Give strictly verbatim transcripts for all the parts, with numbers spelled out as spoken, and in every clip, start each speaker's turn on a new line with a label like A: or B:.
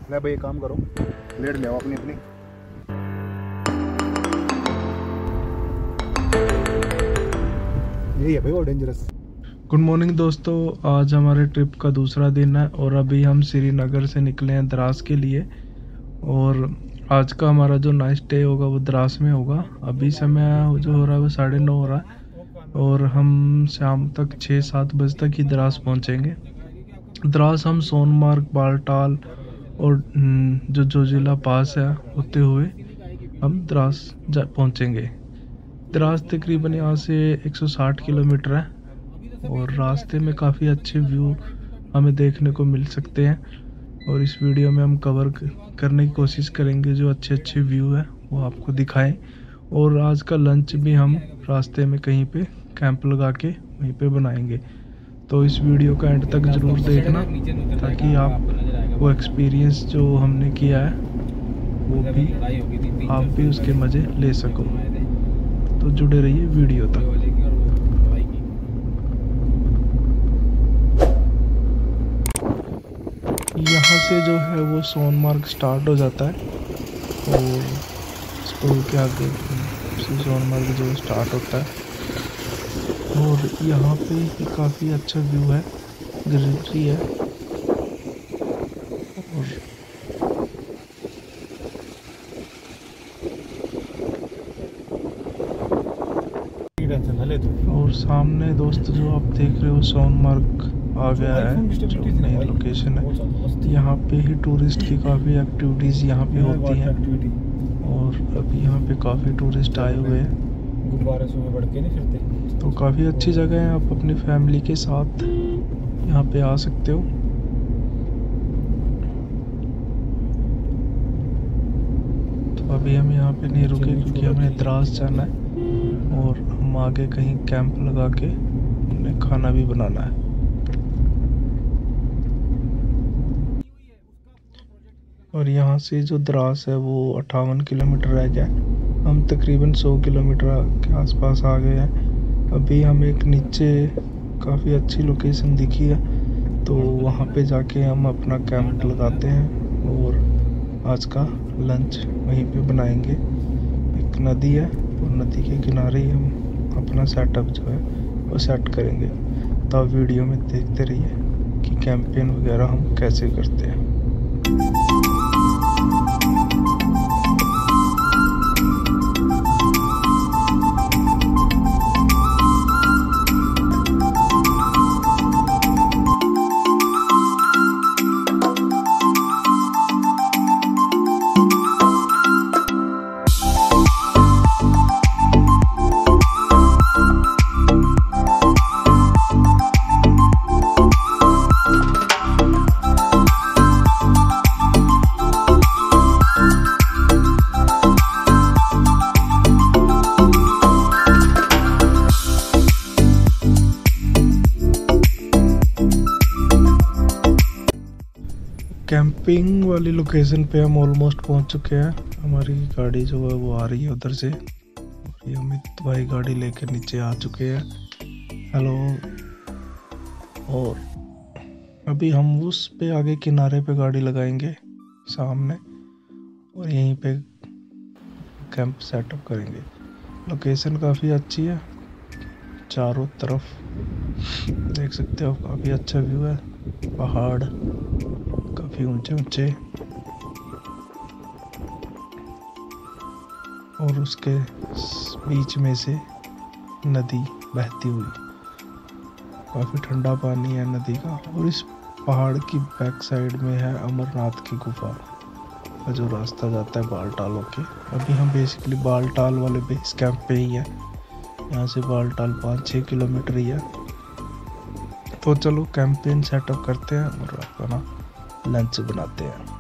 A: ले भाई, काम करो, लेट ले आओ अपनी अपनी। यही है भाई वो डेंजरस।
B: गुड मॉर्निंग दोस्तों, आज हमारे ट्रिप का दूसरा दिन है और अभी हम श्रीनगर से निकले हैं द्रास के लिए। और आज का हमारा जो नाइट स्टे होगा वो द्रास में होगा। अभी समय जो हो रहा है वो साढ़े नौ हो रहा है और हम शाम तक छः सात बजे तक ही द्रास पहुंचेंगे। द्रास हम सोनमार्ग, बालटाल और जो जोजिला पास है होते हुए हम द्रास पहुंचेंगे। द्रास तकरीबन यहाँ से एक सौ साठ किलोमीटर है और रास्ते में काफ़ी अच्छे व्यू हमें देखने को मिल सकते हैं और इस वीडियो में हम कवर करने की कोशिश करेंगे जो अच्छे अच्छे व्यू है वो आपको दिखाएं। और आज का लंच भी हम रास्ते में कहीं पे कैंप लगा के वहीं पे बनाएंगे। तो इस वीडियो का एंड तक ज़रूर देखना ताकि आप वो एक्सपीरियंस जो हमने किया है वो भी आप भी उसके मज़े ले सको। तो जुड़े रहिए वीडियो तक। यहाँ से जो है वो सोनमार्ग स्टार्ट हो जाता है और स्कूल के आगे से सोनमार्ग जो स्टार्ट होता है और यहाँ पे काफ़ी अच्छा व्यू है, ग्रीनरी है। और और सामने दोस्त जो आप देख रहे हो सोनमार्ग आ गया है, जो नई लोकेशन है। यहाँ पे ही टूरिस्ट की काफ़ी एक्टिविटीज़ यहाँ पे होती हैं और अभी यहाँ पे काफ़ी टूरिस्ट आए हुए हैं। तो काफ़ी अच्छी जगह है, आप अपनी फैमिली के साथ यहाँ पे आ सकते हो। तो अभी हम यहाँ पे नहीं रुके क्योंकि हमें द्रास जाना है और हम आगे कहीं कैंप लगा के हमने खाना भी बनाना है। और यहाँ से जो द्रास है वो अट्ठावन किलोमीटर रह गया। हम तकरीबन सौ किलोमीटर के आसपास आ गए हैं। अभी हम एक नीचे काफ़ी अच्छी लोकेशन दिखी है तो वहाँ पे जाके हम अपना कैंप लगाते हैं और आज का लंच वहीं पे बनाएंगे। एक नदी है और नदी के किनारे ही हम अपना सेटअप जो है वो सेट करेंगे। तो आप वीडियो में देखते रहिए कि कैंपेन वगैरह हम कैसे करते हैं। कैंपिंग वाली लोकेशन पे हम ऑलमोस्ट पहुंच चुके हैं। हमारी गाड़ी जो है वो आ रही है उधर से और ये अमित भाई गाड़ी लेकर नीचे आ चुके हैं। हेलो। और अभी हम उस पे आगे किनारे पे गाड़ी लगाएंगे सामने और यहीं पे कैंप सेटअप करेंगे। लोकेशन काफ़ी अच्छी है, चारों तरफ देख सकते हो काफ़ी अच्छा व्यू है, पहाड़ काफ़ी ऊंचे ऊंचे और उसके बीच में से नदी बहती हुई। काफ़ी ठंडा पानी है नदी का और इस पहाड़ की बैक साइड में है अमरनाथ की गुफा का जो रास्ता जाता है बालटाल होके। अभी हम बेसिकली बालटाल वाले बेस कैंप पे ही है। यहाँ से बालटाल पाँच छः किलोमीटर ही है। तो चलो कैंपेन सेटअप करते हैं और अपना लंच बनाते हैं।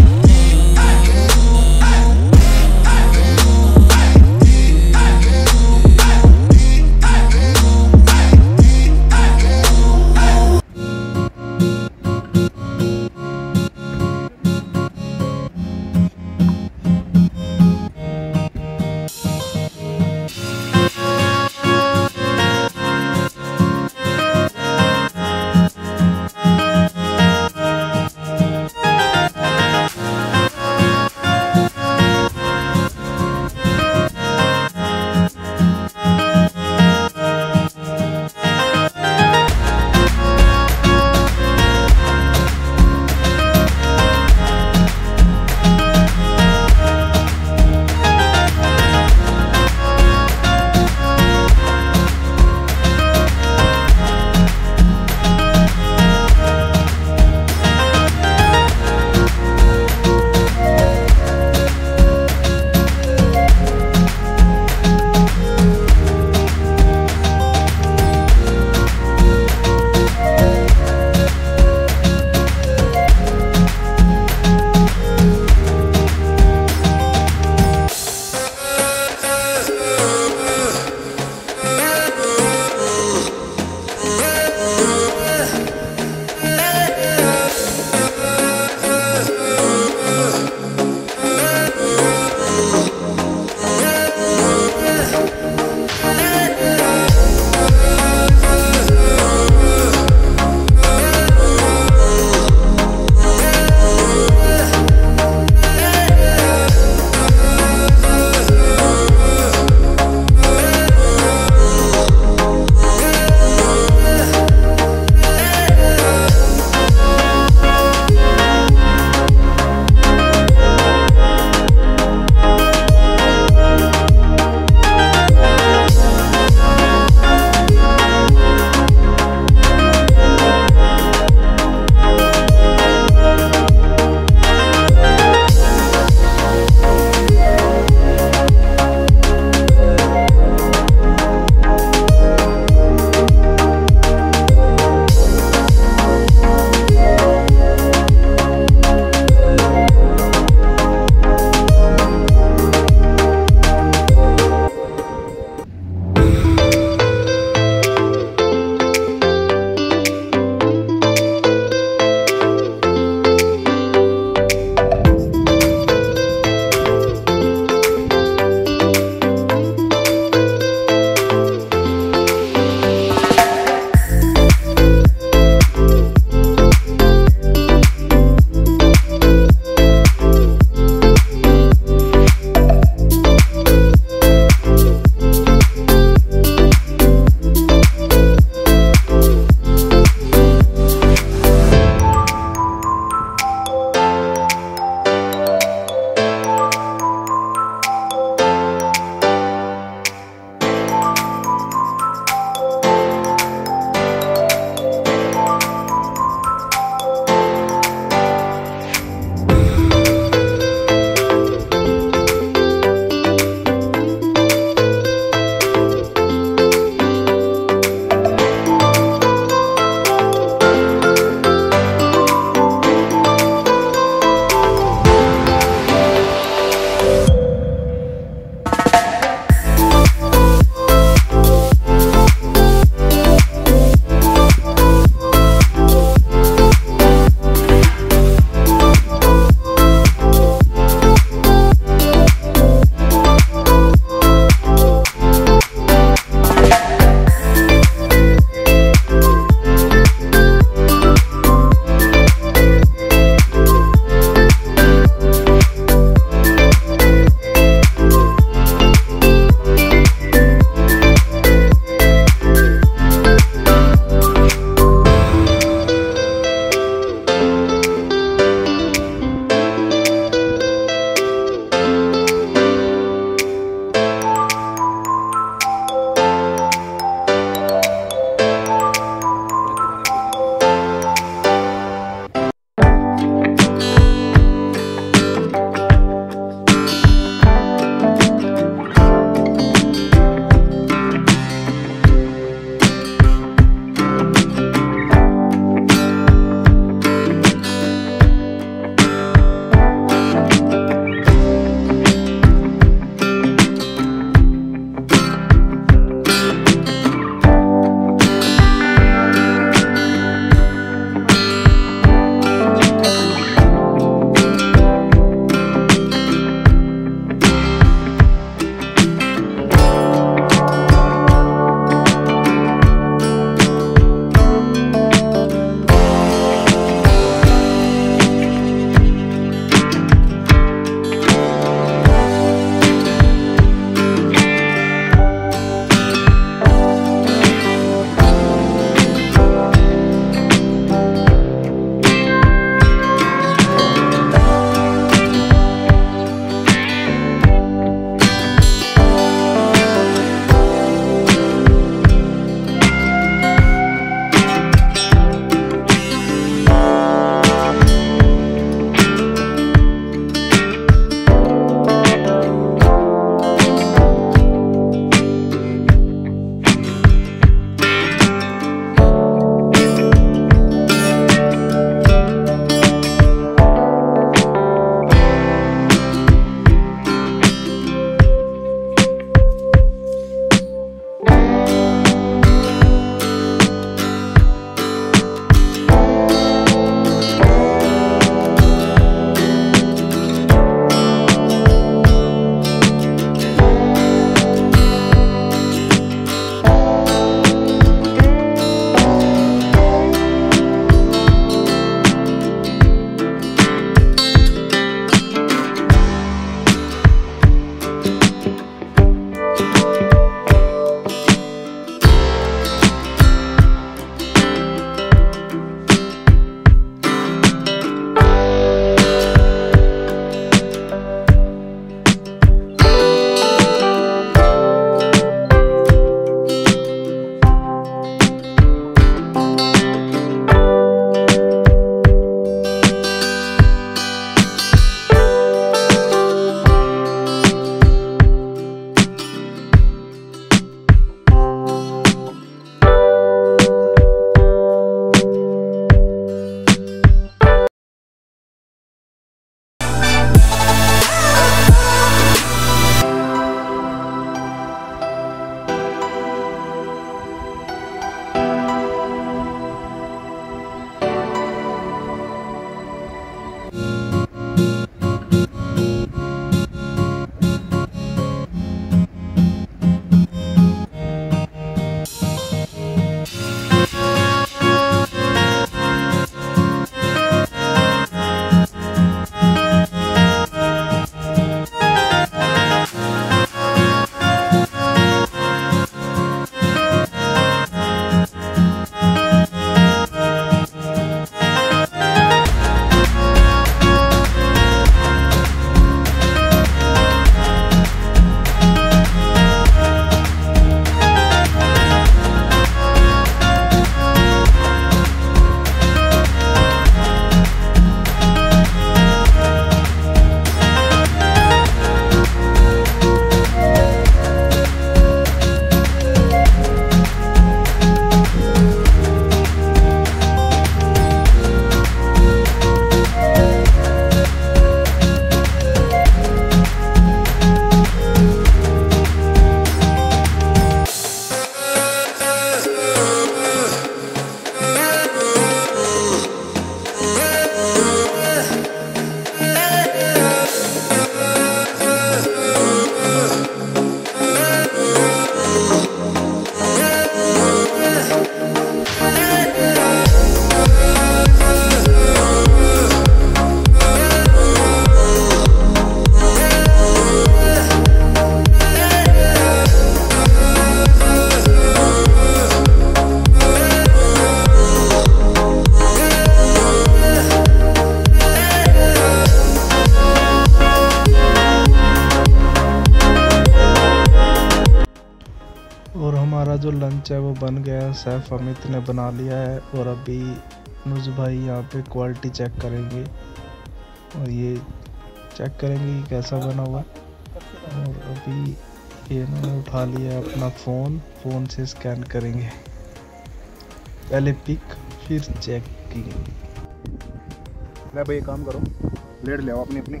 B: जो लंच है वो बन गया है, सैफ अमित ने बना लिया है और अभी अनुज भाई यहाँ पे क्वालिटी चेक करेंगे और ये चेक करेंगे कि कैसा बना हुआ है। और अभी ये इन्होंने उठा लिया है अपना फ़ोन, फ़ोन से स्कैन करेंगे, पहले पिक फिर चेकिंग।
A: ले भाई एक काम करो, प्लेट ले आओ अपनी अपनी।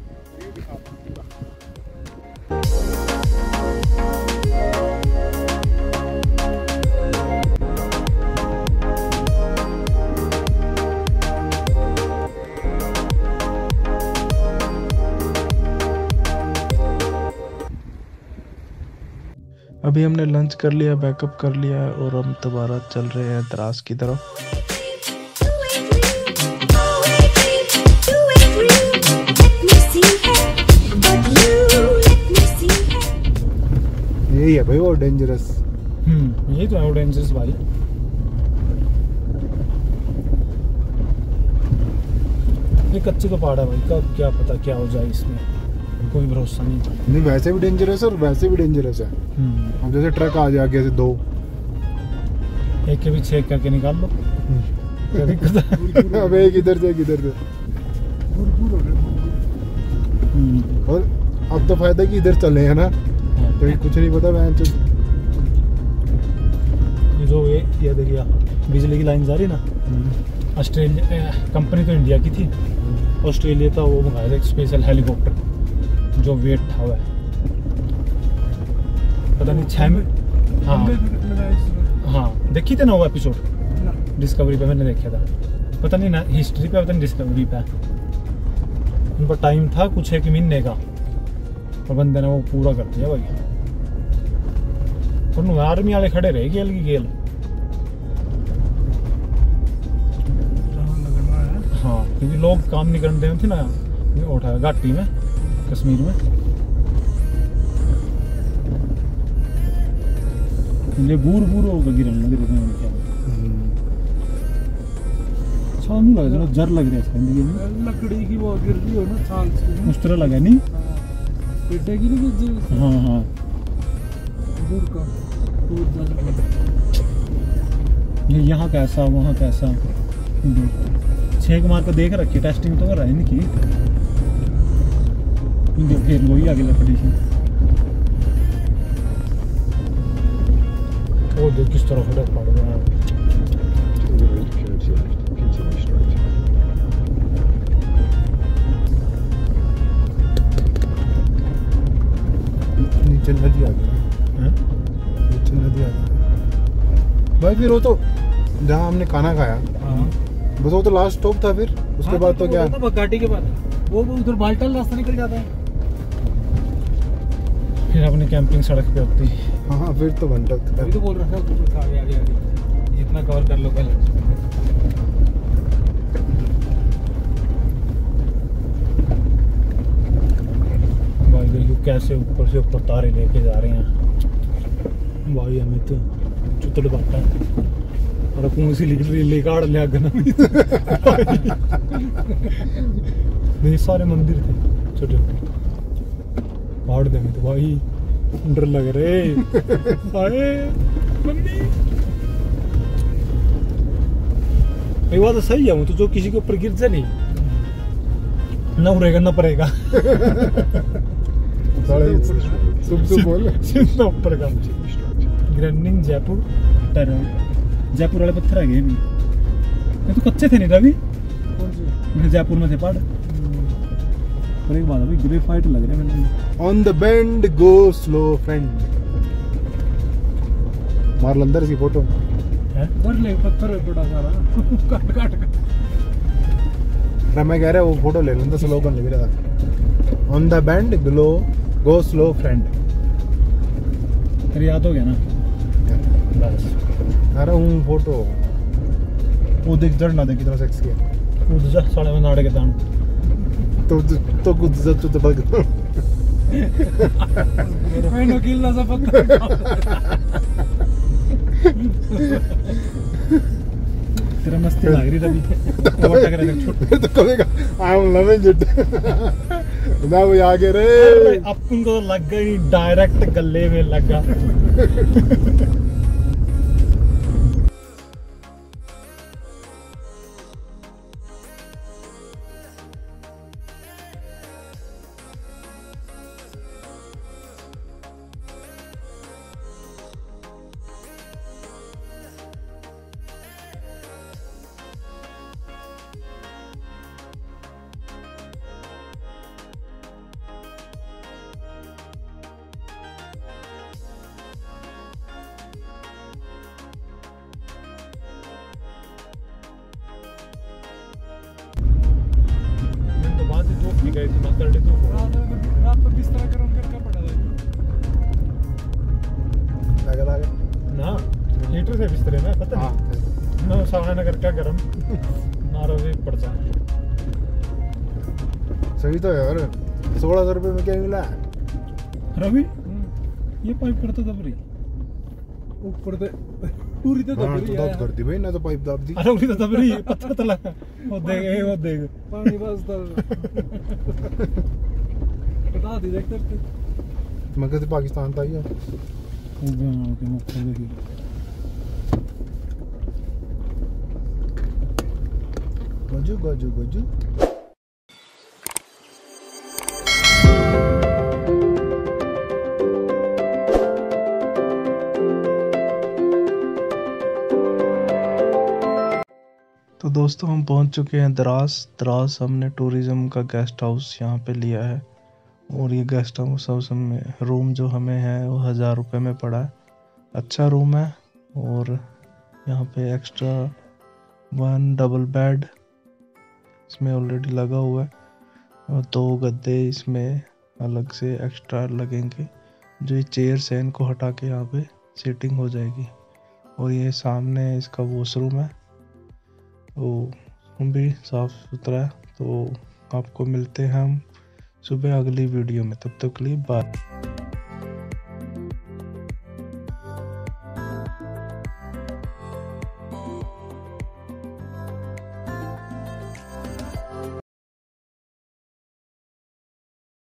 B: अभी हमने लंच कर लिया, बैकअप कर लिया है और हम दोबारा चल रहे हैं द्रास की तरफ।
A: यही है भाई वो डेंजरस।
C: हम्म यही तो है वो डेंजरस भाई। ये कच्चे तो पहाड़ है भाई, कब क्या पता क्या हो जाए, इसमें कोई भरोसा नहीं।
A: नहीं वैसे भी डेंजरस है और वैसे भी डेंजरस है। अब जैसे ट्रक आ जाए आगे से दो,
C: एक के भी छेक करके निकाल लो। क्या दिक्कत है?
A: अब एक इधर से एक इधर से। और अब तो फायदा कि इधर चले हैं ना, तो कुछ नहीं पता। मैं तो
C: ये जो ये ये देखिए बिजली की लाइन जा रही ना, ऑस्ट्रेलिया कंपनी तो इंडिया की थी, ऑस्ट्रेलिया का वो मंगाया था एक स्पेशल हेलीकॉप्टर जो वेट था हुआ है पता नहीं छः में। हाँ हाँ देखी थे ना वो एपिसोड डिस्कवरी पे, मैंने देखा था, पता नहीं ना हिस्ट्री पे पता नहीं डिस्कवरी पे। उनका टाइम था कुछ एक महीने का और बंदे ने वो पूरा कर दिया भाई। और आर्मी वाले खड़े रहे गेल की गेल। हाँ क्योंकि लोग काम नहीं करने देते थे ना उठा घाटी में कश्मीर में। ले बूर बूर होगा गिरने लगे थे क्या सामने लग रहा जर लग रहा है इसका जिंदगी में। लकड़ी की वो गिर रही हो ना साल से उस तरह लगा नहीं पेटे की नहीं। हाँ हाँ बूर का ये यहाँ कैसा वहाँ कैसा छेक मार कर देख रखी, टेस्टिंग तो कर रहा है इनकी। फिर वही आगे लकड़ी से वो देख किस तरह फटक पड़ गया।
A: नीचे नदी आ गई, नीचे नदी आ गई भाई। फिर वो तो जहाँ हमने खाना खाया बस वो तो लास्ट स्टॉप था, फिर उसके
C: हाँ,
A: बाद तो क्या
C: घाटी के बाद वो उधर बाल्टल रास्ता निकल जाता है, फिर अपनी कैंपिंग सड़क पे होती है।
A: हाँ हाँ फिर तो घंटा
C: अभी तो बोल रहा था आगे आगे आगे जितना कवर कर लो पहले। भाई देखियो कैसे ऊपर से ऊपर तारे लेके जा रहे हैं भाई। हमें तो चुतड़ बाटा है और कौन सी लिख ले काट लिया गना। नहीं सारे मंदिर थे छोटे छोटे पहाड़ देंगे तो भाई डर लग रहे। अरे मम्मी ये बात तो सही है, तो जो किसी के ऊपर गिर जाए नहीं ना उड़ेगा ना पड़ेगा। सीधा ऊपर का ग्रैंडिंग जयपुर टेरर जयपुर वाले पत्थर आ गए भी, ये तो कच्चे थे नहीं रवि जयपुर में थे पहाड़। और एक बात अभी ग्रेफाइट लग रहा है मैंने।
A: On the bend go slow friend. मार अंदर इसकी फोटो
C: है कर ले पत्थर है बड़ा सारा काट काट
A: कर। मैं कह रहा वो फोटो ले लेंदा स्लोगन लग रहा था on the bend glow go slow friend.
C: तेरी याद हो गया ना बस।
A: अरे हूँ फोटो वो देख जड़ ना देख कितना सेक्स किया
C: कूद जा साले में नाड़े के दान
A: तो तो कूद जा तू तो भाग।
C: मैं नकील ना सा पत्थर तेरा मस्ती लग रही रवि वो टक रहा छोड़
A: तो कहेगा आई एम लविंग इट ना वो आगे रे
C: अपन को तो लग गई डायरेक्ट गले में लगा। गए थे ना थर्टी टू
B: रात को बिस्तर गरम करके पड़ा था
A: लगा लगा
C: ना हीटर से बिस्तरे में पता
A: हाँ
C: नहीं ना सामने नगर का गरम ना रवि पड़ जाए।
A: सही तो यार सोलह सौ रुपये में क्या मिला
C: रवि ये पाइप करता था बरी
B: ऊपर से पूरी तो
A: हाँ,
B: दबरी
A: तो दाद कर दी भाई ना तो पाइप दाब दी
C: अरे उरी तो दबरी पत्थर तला वो देख ए वो देख
B: पानी बस बता दी देखते
A: मैं कहते पाकिस्तान था ये
C: वो भी के मुख से देखी
A: गजू गजू गजू
B: तो दोस्तों हम पहुंच चुके हैं द्रास द्रास हमने टूरिज्म का गेस्ट हाउस यहाँ पे लिया है और ये गेस्ट हाउस हाउस में रूम जो हमें है वो हज़ार रुपये में पड़ा है। अच्छा रूम है और यहाँ पे एक्स्ट्रा वन डबल बेड इसमें ऑलरेडी लगा हुआ है और दो गद्दे इसमें अलग से एक्स्ट्रा लगेंगे। जो ये चेयर्स हैं इनको हटा के यहाँ पे सीटिंग हो जाएगी और ये सामने इसका वॉशरूम है वो रूम भी साफ़ सुथरा है। तो आपको मिलते हैं हम सुबह अगली वीडियो में, तब तक के लिए बाय।